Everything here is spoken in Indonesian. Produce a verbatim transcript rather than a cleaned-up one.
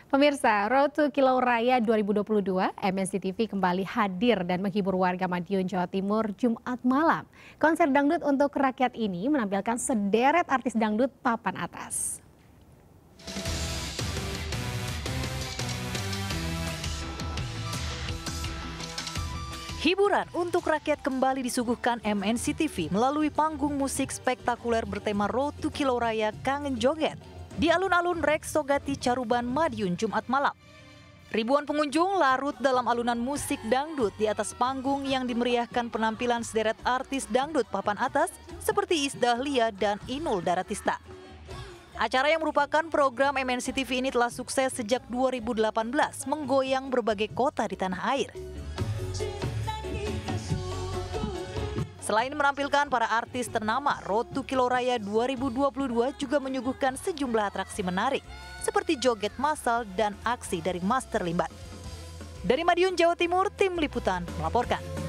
Pemirsa, Road to Kilau Raya dua ribu dua puluh dua, M N C T V kembali hadir dan menghibur warga Madiun, Jawa Timur Jumat malam. Konser dangdut untuk rakyat ini menampilkan sederet artis dangdut papan atas. Hiburan untuk rakyat kembali disuguhkan M N C T V melalui panggung musik spektakuler bertema Road to Kilau Raya Kangen Joget di alun-alun Reksogati Caruban, Madiun, Jumat malam. Ribuan pengunjung larut dalam alunan musik dangdut di atas panggung yang dimeriahkan penampilan sederet artis dangdut papan atas seperti Iis Dahlia dan Inul Daratista. Acara yang merupakan program M N C T V ini telah sukses sejak dua ribu delapan belas, menggoyang berbagai kota di tanah air. Selain menampilkan para artis ternama, Road to Kilau Raya dua ribu dua puluh dua juga menyuguhkan sejumlah atraksi menarik, seperti joget massal dan aksi dari Master Limbat. Dari Madiun, Jawa Timur, Tim Liputan melaporkan.